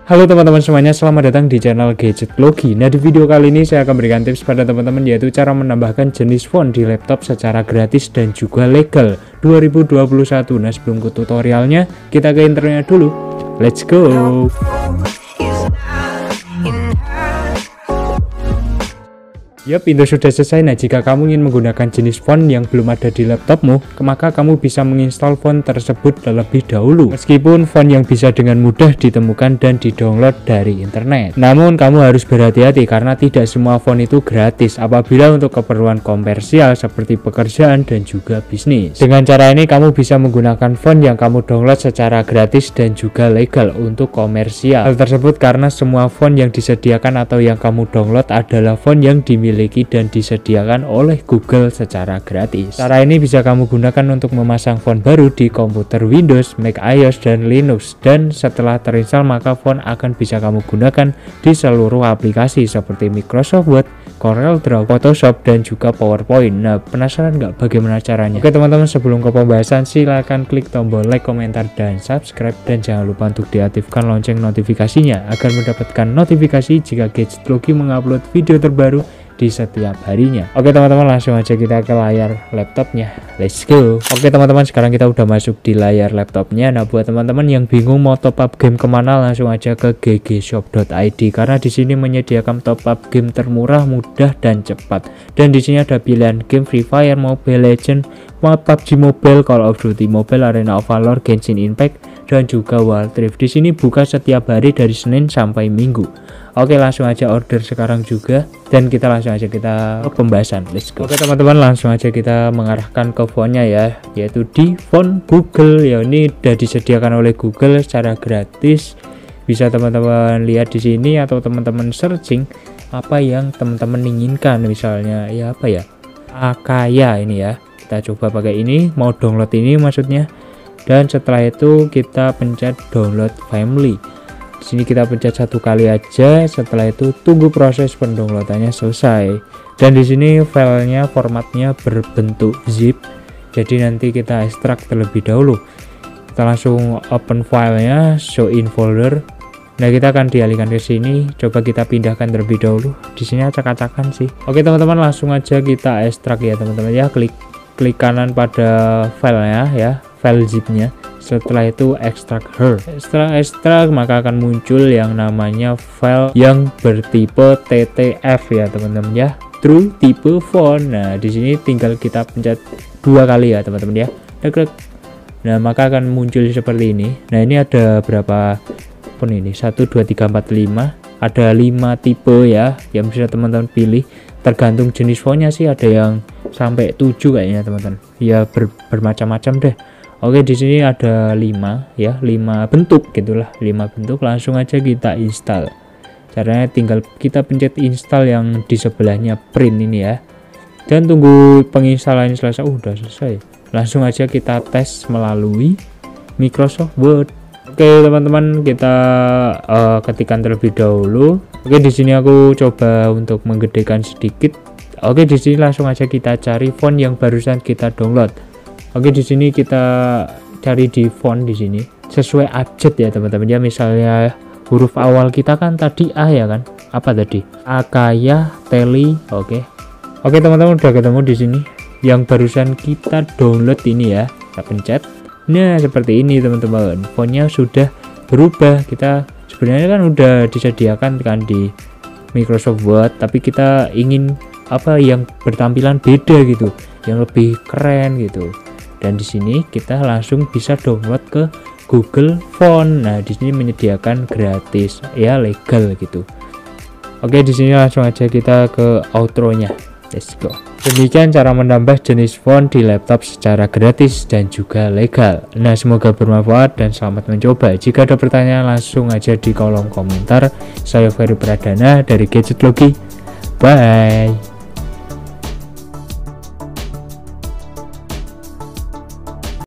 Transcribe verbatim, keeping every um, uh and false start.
Halo teman-teman semuanya, selamat datang di channel Gadget Logi. Nah, di video kali ini saya akan berikan tips pada teman-teman, yaitu cara menambahkan jenis font di laptop secara gratis dan juga legal dua ribu dua puluh satu. Nah, sebelum ke tutorialnya, kita ke intronya dulu. Let's go. Yap, itu sudah selesai. Nah, jika kamu ingin menggunakan jenis font yang belum ada di laptopmu, maka kamu bisa menginstal font tersebut terlebih dahulu. Meskipun font yang bisa dengan mudah ditemukan dan didownload dari internet. Namun, kamu harus berhati-hati karena tidak semua font itu gratis apabila untuk keperluan komersial seperti pekerjaan dan juga bisnis. Dengan cara ini, kamu bisa menggunakan font yang kamu download secara gratis dan juga legal untuk komersial. Hal tersebut karena semua font yang disediakan atau yang kamu download adalah font yang dimiliki dan disediakan oleh Google secara gratis. Cara ini bisa kamu gunakan untuk memasang font baru di komputer Windows, Mac O S, dan Linux. Dan setelah terinstall, maka font akan bisa kamu gunakan di seluruh aplikasi seperti Microsoft Word, Corel Draw, Photoshop, dan juga PowerPoint. Nah, penasaran nggak bagaimana caranya? Oke teman-teman, sebelum ke pembahasan, silahkan klik tombol like, komentar, dan subscribe. Dan jangan lupa untuk diaktifkan lonceng notifikasinya agar mendapatkan notifikasi jika Gadget Logi mengupload video terbaru di setiap harinya. Oke teman-teman, langsung aja kita ke layar laptopnya. Let's go. Oke teman-teman, sekarang kita udah masuk di layar laptopnya. Nah, buat teman-teman yang bingung mau top up game kemana, langsung aja ke g g shop dot i d karena di sini menyediakan top up game termurah, mudah, dan cepat. Dan di sini ada pilihan game Free Fire, Mobile Legends, P U B G Mobile, Call of Duty Mobile, Arena of Valor, Genshin Impact, dan juga Wild Rift. Di sini buka setiap hari dari Senin sampai Minggu. Oke, langsung aja order sekarang juga, dan kita langsung aja kita ke pembahasan. Let's go. Oke teman-teman, langsung aja kita mengarahkan ke fontnya ya, yaitu di font Google. Ya, ini udah disediakan oleh Google secara gratis. Bisa teman-teman lihat di sini atau teman-teman searching apa yang teman-teman inginkan. Misalnya ya apa ya, Akaya ini ya. Kita coba pakai ini, mau download ini maksudnya. Dan setelah itu kita pencet download family. Di sini kita pencet satu kali aja. Setelah itu tunggu proses pendownloadannya selesai. Dan di sini filenya formatnya berbentuk zip. Jadi nanti kita ekstrak terlebih dahulu. Kita langsung open filenya, show in folder. Nah, kita akan dialihkan ke sini. Coba kita pindahkan terlebih dahulu. Di sini acak-acakan sih. Oke teman-teman, langsung aja kita ekstrak ya teman-teman ya. Klik klik kanan pada filenya ya, file zipnya. Setelah itu ekstrak her. Setelah ekstrak, maka akan muncul yang namanya file yang bertipe T T F ya teman-teman ya, true type font. Nah, di sini tinggal kita pencet dua kali ya teman-teman ya. Nah, maka akan muncul seperti ini. Nah, ini ada berapa pun ini? satu, dua, tiga, empat, lima. Ada lima tipe ya yang bisa teman-teman pilih. Tergantung jenis fontnya sih, ada yang sampai tujuh kayaknya teman-teman. Ya ber, bermacam-macam deh. Oke, di sini ada lima ya, lima bentuk gitulah, lima bentuk. Langsung aja kita install. Caranya tinggal kita pencet install yang di sebelahnya print ini ya. Dan tunggu penginstalan selesai. Uh, udah selesai. Langsung aja kita tes melalui Microsoft Word. Oke teman-teman, kita uh, ketikkan terlebih dahulu. Oke, di sini aku coba untuk menggedekan sedikit. Oke, di sini langsung aja kita cari font yang barusan kita download. Oke, di sini kita cari di font di sini sesuai abjad ya teman-teman ya. Misalnya huruf awal kita kan tadi A ya kan? Apa tadi? Akaya, Teli. Oke. Oke teman-teman, udah ketemu di sini yang barusan kita download ini ya. Kita pencet. Nah, seperti ini teman-teman. Fontnya sudah berubah. Kita sebenarnya kan udah disediakan kan di Microsoft Word, tapi kita ingin apa yang bertampilan beda gitu, yang lebih keren gitu. Dan di sini kita langsung bisa download ke Google Font. Nah, di sini menyediakan gratis ya, legal gitu. Oke, di sini langsung aja kita ke outro-nya. Let's go. Demikian cara menambah jenis font di laptop secara gratis dan juga legal. Nah, semoga bermanfaat dan selamat mencoba. Jika ada pertanyaan, langsung aja di kolom komentar. Saya Ferry Pradana dari Gadget Logi. Bye.